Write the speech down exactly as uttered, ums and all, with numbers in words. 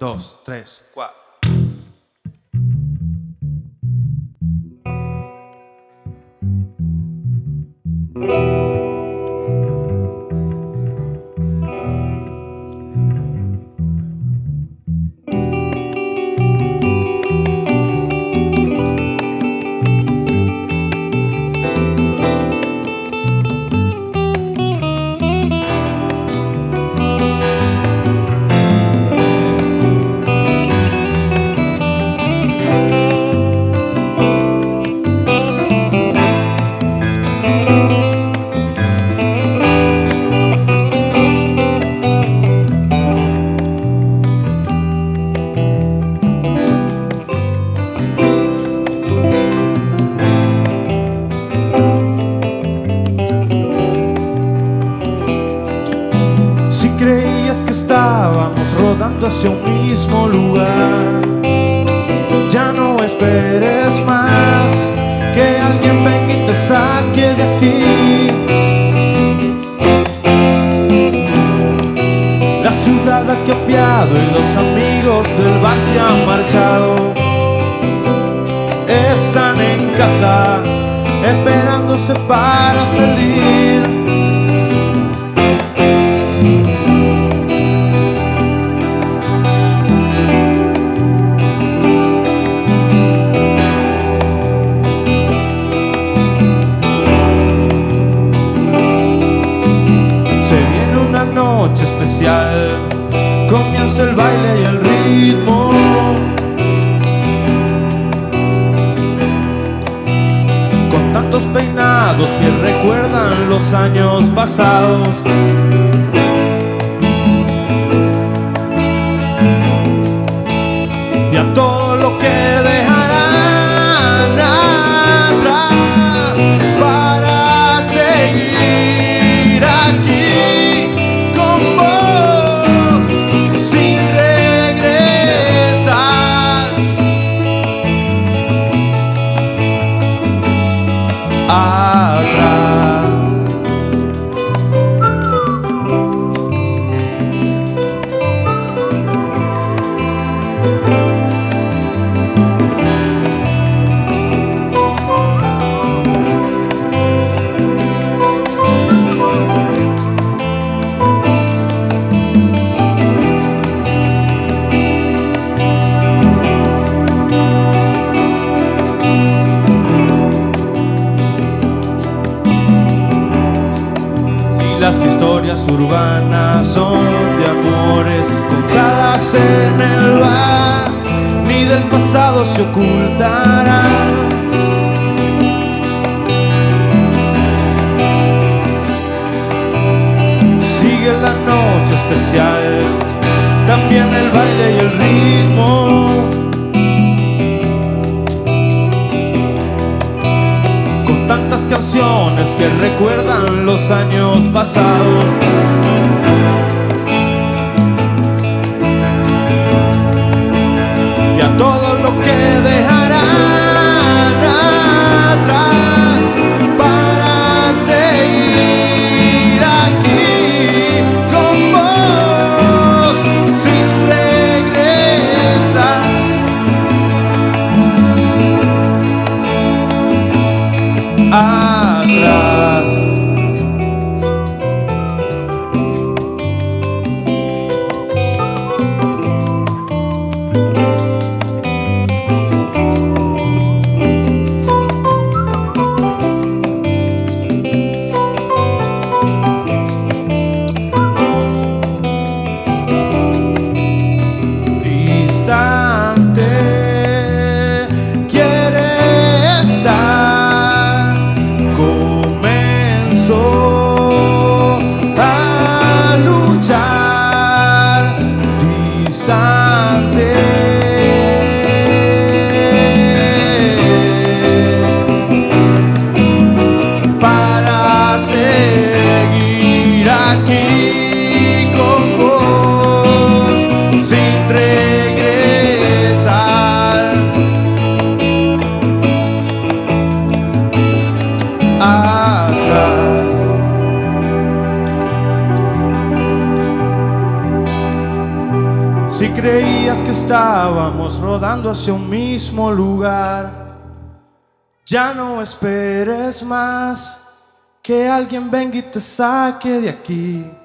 dos, tres, cuatro. Si creías que estábamos rodando hacia un mismo lugar, ya no esperes más que alguien venga y te saque de aquí. La ciudad ha cambiado y los amigos del bar se han marchado. Están en casa esperándose para salir. Se viene una noche especial, comienza el baile y el ritmo. Con tantos peinados que recuerdan los años pasados. Y a todo lo que dejarán atrás para seguir aquí con vos sin regresar atrás. Las historias urbanas son de amores contadas en el bar, ni del pasado se ocultarán. Sigue la noche especial, también el baile y el ritmo. Tantas canciones que recuerdan los años pasados. Y a todo lo que dejarán atrás para seguir aquí con vos sin regresar atrás. Si creías que estábamos rodando hacia un mismo lugar, ya no esperes más que alguien venga y te saque de aquí.